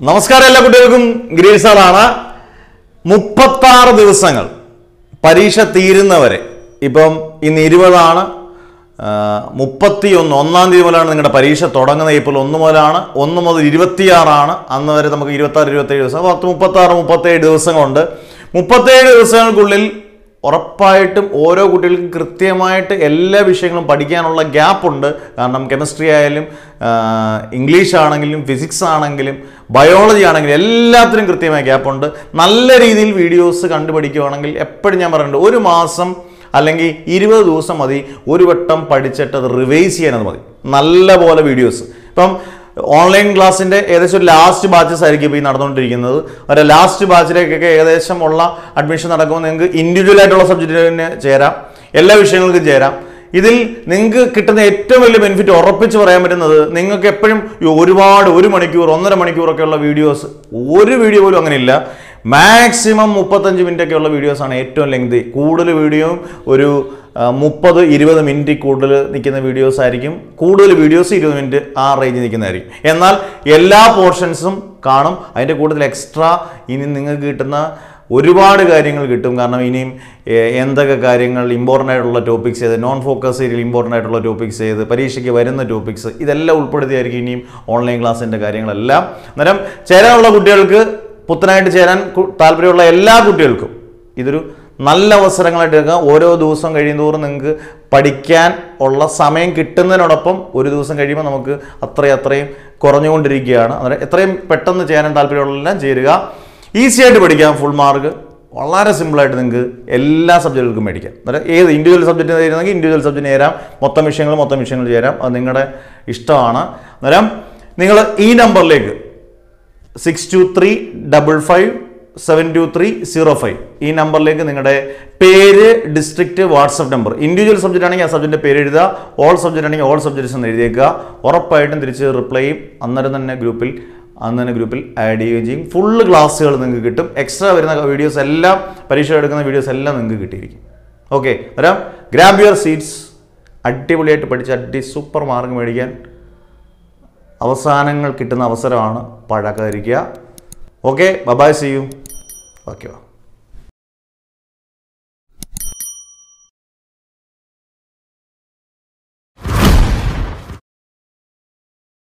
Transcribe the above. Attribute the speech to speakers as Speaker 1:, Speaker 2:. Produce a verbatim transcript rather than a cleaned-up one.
Speaker 1: നമസ്കാരം എല്ലാ കുട്ടികൾക്കും ഗ്രീൻ സാറാണ്. മുപ്പത്താറ് ദിവസങ്ങൾ പരീക്ഷ തീരുന്നവരെ, ഇപ്പം ഇന്ന് ഇരുപതാണ്, മുപ്പത്തി ഒന്ന് ഒന്നാം തീയതി മുതലാണ് നിങ്ങളുടെ പരീക്ഷ തുടങ്ങുന്നത്. ഇപ്പോൾ ഒന്ന് മുതലാണ്, ഒന്ന് മുതൽ ഇരുപത്തിയാറാണ്. അന്ന് വരെ നമുക്ക് ഇരുപത്താറ് ഇരുപത്തേഴ് ദിവസം, പത്ത് മുപ്പത്താറ് മുപ്പത്തേഴ് ദിവസങ്ങളുണ്ട്. മുപ്പത്തേഴ് ദിവസങ്ങൾക്കുള്ളിൽ ഉറപ്പായിട്ടും ഓരോ കുട്ടികൾക്കും കൃത്യമായിട്ട് എല്ലാ വിഷയങ്ങളും പഠിക്കാനുള്ള ഗ്യാപ്പുണ്ട്. കാരണം കെമിസ്ട്രി ആയാലും ഇംഗ്ലീഷ് ആണെങ്കിലും ഫിസിക്സ് ആണെങ്കിലും ബയോളജി ആണെങ്കിലും എല്ലാത്തിനും കൃത്യമായ ഗ്യാപ്പുണ്ട്. നല്ല രീതിയിൽ വീഡിയോസ് കണ്ടുപഠിക്കുകയാണെങ്കിൽ എപ്പോഴും ഞാൻ പറയുന്നുണ്ട്, ഒരു മാസം അല്ലെങ്കിൽ ഇരുപത് ദിവസം മതി ഒരു വട്ടം പഠിച്ചിട്ട് അത് റിവൈസ് ചെയ്യാനത് മതി. നല്ല പോലെ വീഡിയോസ്. ഇപ്പം ഓൺലൈൻ ക്ലാസ്സിൻ്റെ ഏകദേശം ഒരു ലാസ്റ്റ് ബാച്ചസ് ആയിരിക്കും ഇപ്പോൾ ഈ നടന്നുകൊണ്ടിരിക്കുന്നത്. ഒരു ലാസ്റ്റ് ബാച്ചിലേക്കൊക്കെ ഏകദേശം ഉള്ള അഡ്മിഷൻ നടക്കുമ്പോൾ നിങ്ങൾക്ക് ഇൻഡിവിജ്വൽ ആയിട്ടുള്ള സബ്ജക്റ്റിന് ചേരാം, എല്ലാ വിഷയങ്ങൾക്കും ചേരാം. ഇതിൽ നിങ്ങൾക്ക് കിട്ടുന്ന ഏറ്റവും വലിയ ബെനിഫിറ്റ് ഉറപ്പിച്ച് പറയാൻ പറ്റുന്നത്, നിങ്ങൾക്ക് എപ്പോഴും ഒരുപാട് ഒരു മണിക്കൂർ ഒന്നര മണിക്കൂറൊക്കെയുള്ള വീഡിയോസ്, ഒരു വീഡിയോ പോലും അങ്ങനെയില്ല. മാക്സിമം മുപ്പത്തഞ്ച് മിനിറ്റ് ഒക്കെയുള്ള വീഡിയോസാണ് ഏറ്റവും ലെങ്തി. കൂടുതൽ വീഡിയോയും ഒരു മുപ്പത് ഇരുപത് മിനിറ്റ് കൂടുതൽ നിൽക്കുന്ന വീഡിയോസ് ആയിരിക്കും. കൂടുതൽ വീഡിയോസ് ഇരുപത് മിനിറ്റ് ആ റേഞ്ചിൽ നിൽക്കുന്നതായിരിക്കും. എന്നാൽ എല്ലാ പോർഷൻസും കാണും. അതിൻ്റെ കൂടുതൽ എക്സ്ട്രാ ഇനി നിങ്ങൾക്ക് കിട്ടുന്ന ഒരുപാട് കാര്യങ്ങൾ കിട്ടും. കാരണം ഇനിയും എന്തൊക്കെ കാര്യങ്ങൾ ഇമ്പോർട്ടൻ്റ് ആയിട്ടുള്ള ടോപ്പിക്സ് ചെയ്ത്, നോൺ ഫോക്കസ് ഏരിയയിൽ ഇമ്പോർട്ടൻ്റ് ആയിട്ടുള്ള ടോപ്പിക്സ് ചെയ്ത്, പരീക്ഷയ്ക്ക് വരുന്ന ടോപ്പിക്സ് ഇതെല്ലാം ഉൾപ്പെടുത്തിയായിരിക്കും ഇനിയും ഓൺലൈൻ ക്ലാസ്സിൻ്റെ കാര്യങ്ങളെല്ലാം. അന്നേരം ചേരാനുള്ള കുട്ടികൾക്ക്, പുത്തനായിട്ട് ചേരാൻ താല്പര്യമുള്ള എല്ലാ കുട്ടികൾക്കും ഇതൊരു നല്ല അവസരങ്ങളായിട്ട് എടുക്കാം. ഓരോ ദിവസം കഴിയുന്തോറും നിങ്ങൾക്ക് പഠിക്കാൻ ഉള്ള സമയം കിട്ടുന്നതിനോടൊപ്പം ഒരു ദിവസം കഴിയുമ്പോൾ നമുക്ക് അത്രയും അത്രയും കുറഞ്ഞുകൊണ്ടിരിക്കുകയാണ്. അന്നേരം എത്രയും പെട്ടെന്ന് ചേരാൻ താല്പര്യമുള്ളതെല്ലാം ചേരുക. ഈസി ആയിട്ട് പഠിക്കാം. ഫുൾ മാർക്ക് വളരെ സിമ്പിളായിട്ട് നിങ്ങൾക്ക് എല്ലാ സബ്ജക്റ്റുകൾക്കും മേടിക്കാം. അന്നേരം ഏത് ഇൻഡിവിജ്വൽ സബ്ജക്റ്റ് ചേരുന്നെങ്കിൽ ഇൻഡിവിജ്വൽ സബ്ജക്റ്റിന് ചേരാം, മൊത്തം വിഷയങ്ങൾ മൊത്തം വിഷയങ്ങൾ ചേരാം. അത് നിങ്ങളുടെ ഇഷ്ടമാണ്. അന്നേരം നിങ്ങൾ ഈ നമ്പറിലേക്ക് six two three double five seven two three zero five ഈ നമ്പറിലേക്ക് നിങ്ങളുടെ പേര്, district, WhatsApp number, individual subject ആണെങ്കിൽ ആ സബ്ജക്റ്റിൻ്റെ പേര് എഴുതുക, ഓൾ സബ്ജക്റ്റ് ആണെങ്കിൽ ഓൾ സബ്ജക്ട്സ് എന്ന് എഴുതിയേക്കുക. ഉറപ്പായിട്ടും തിരിച്ച് റിപ്ലൈ ചെയ്യും. അന്നേരം തന്നെ ഗ്രൂപ്പിൽ അന്ന് തന്നെ ഗ്രൂപ്പിൽ ആഡ് ചെയ്യുകയും ചെയ്യും. ഫുള്ള് ക്ലാസ്സുകൾ നിങ്ങൾക്ക് കിട്ടും. എക്സ്ട്രാ വരുന്ന വീഡിയോസ് എല്ലാം, പരീക്ഷ എടുക്കുന്ന വീഡിയോസ് എല്ലാം നിങ്ങൾക്ക് കിട്ടിയിരിക്കും. ഓക്കെ, വരാം. Grab your seats. അടിപൊളിയായിട്ട് പഠിച്ച് അടി സൂപ്പർ മാർക്ക് മേടിക്കാൻ അവസാനങ്ങൾ കിട്ടുന്ന അവസരമാണ്, പഴക്കാതിരിക്കുക. Okay, bye bye, see you. Okay.